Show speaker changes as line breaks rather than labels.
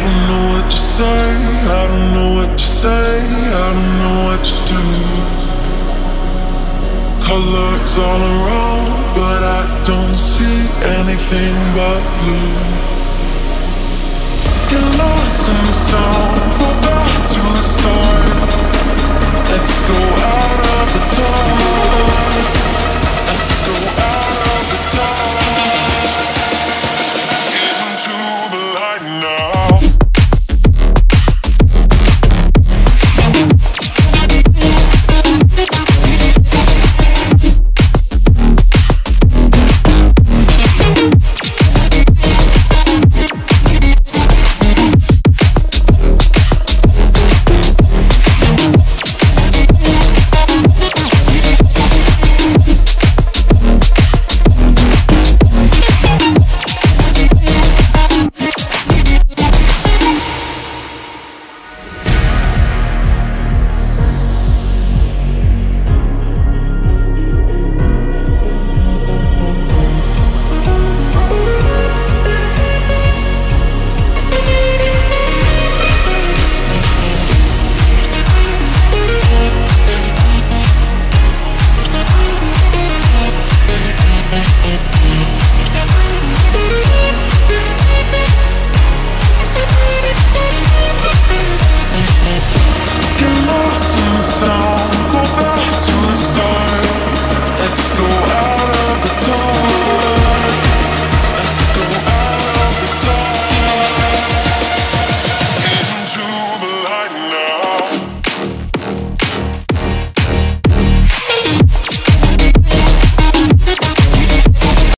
don't know what to say, I don't know what to say, I don't know what to do. Colors all around, but I don't see anything but blue. Get lost in the sound, go back to the start. Let's go out of the dark.